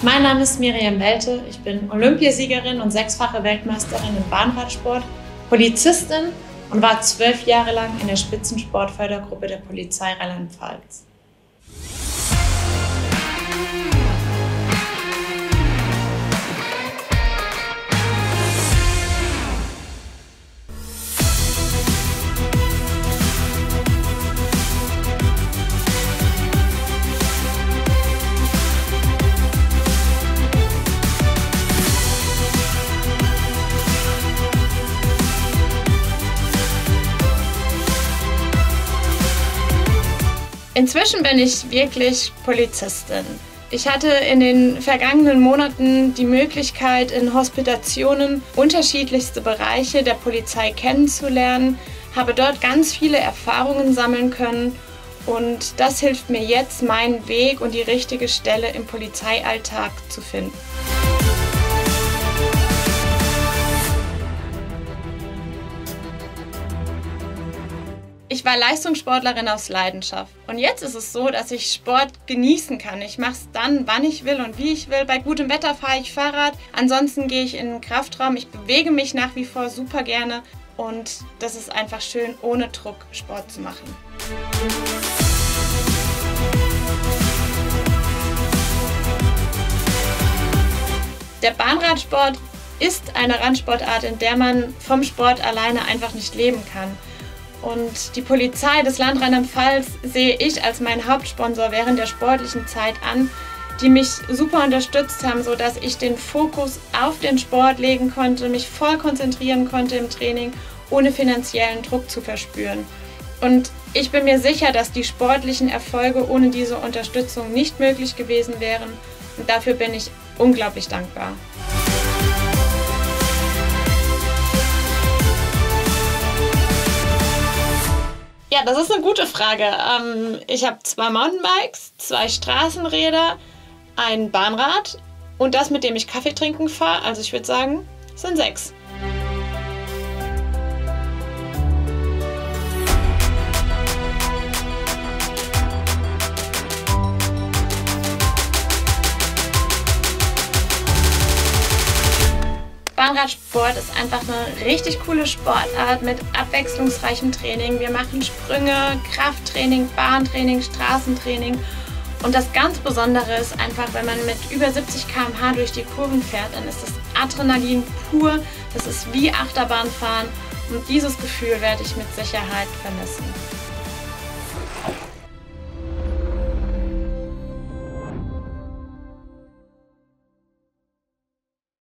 Mein Name ist Miriam Welte, ich bin Olympiasiegerin und sechsfache Weltmeisterin im Bahnradsport, Polizistin und war 12 Jahre lang in der Spitzensportfördergruppe der Polizei Rheinland-Pfalz. Inzwischen bin ich wirklich Polizistin. Ich hatte in den vergangenen Monaten die Möglichkeit, in Hospitationen unterschiedlichste Bereiche der Polizei kennenzulernen, habe dort ganz viele Erfahrungen sammeln können und das hilft mir jetzt, meinen Weg und die richtige Stelle im Polizeialltag zu finden. Ich war Leistungssportlerin aus Leidenschaft und jetzt ist es so, dass ich Sport genießen kann. Ich mache es dann, wann ich will und wie ich will. Bei gutem Wetter fahre ich Fahrrad, ansonsten gehe ich in den Kraftraum. Ich bewege mich nach wie vor super gerne und das ist einfach schön, ohne Druck Sport zu machen. Der Bahnradsport ist eine Randsportart, in der man vom Sport alleine einfach nicht leben kann. Und die Polizei des Land Rheinland-Pfalz sehe ich als meinen Hauptsponsor während der sportlichen Zeit an, die mich super unterstützt haben, sodass ich den Fokus auf den Sport legen konnte, mich voll konzentrieren konnte im Training, ohne finanziellen Druck zu verspüren. Und ich bin mir sicher, dass die sportlichen Erfolge ohne diese Unterstützung nicht möglich gewesen wären. Und dafür bin ich unglaublich dankbar. Ja, das ist eine gute Frage. Ich habe 2 Mountainbikes, 2 Straßenräder, ein Bahnrad und das, mit dem ich Kaffee trinken fahre. Also ich würde sagen, es sind 6. Bahnradsport ist einfach eine richtig coole Sportart mit abwechslungsreichem Training. Wir machen Sprünge, Krafttraining, Bahntraining, Straßentraining. Und das ganz Besondere ist einfach, wenn man mit über 70 km/h durch die Kurven fährt, dann ist das Adrenalin pur. Das ist wie Achterbahnfahren und dieses Gefühl werde ich mit Sicherheit vermissen.